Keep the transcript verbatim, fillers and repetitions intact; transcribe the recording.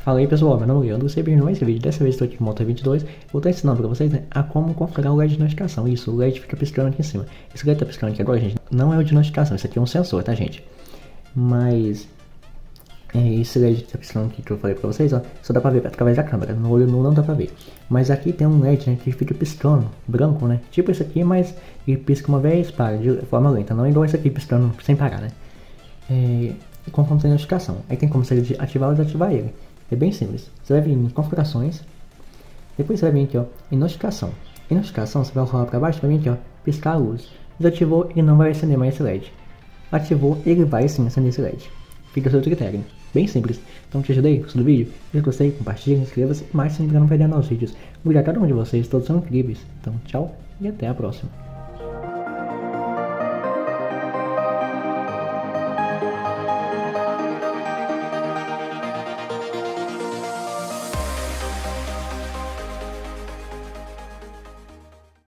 Fala aí pessoal, meu nome é Leandro, seja bem-vindo a esse vídeo. Dessa vez estou aqui com o Moto vinte e dois. Vou estar ensinando para vocês, né, a como configurar o L E D de notificação. Isso, o L E D fica piscando aqui em cima. Esse L E D tá piscando aqui agora, gente, não é o de notificação, isso aqui é um sensor, tá, gente? Mas é, esse L E D que tá piscando aqui que eu falei pra vocês, ó, só dá pra ver através da câmera, no olho nu não dá pra ver. Mas aqui tem um L E D, né, que fica piscando, branco, né, tipo esse aqui, mas ele pisca uma vez, para, de forma lenta, não é igual esse aqui piscando sem parar, né. É, conforme tem notificação, aí tem como você ativar ou desativar ele. É bem simples, você vai vir em configurações, depois você vai vir aqui, ó, em notificação. Em notificação você vai rolar para baixo, vai vir aqui, ó, piscar a luz. Desativou, ele não vai acender mais esse L E D. Ativou, ele vai sim acender esse L E D. Fica a seu critério. Bem simples. Então te ajudei, gostou do vídeo? Se gostei, compartilhe, inscreva-se, mas sempre para não perder novos vídeos. Obrigado a cada um de vocês, todos são incríveis. Então tchau e até a próxima.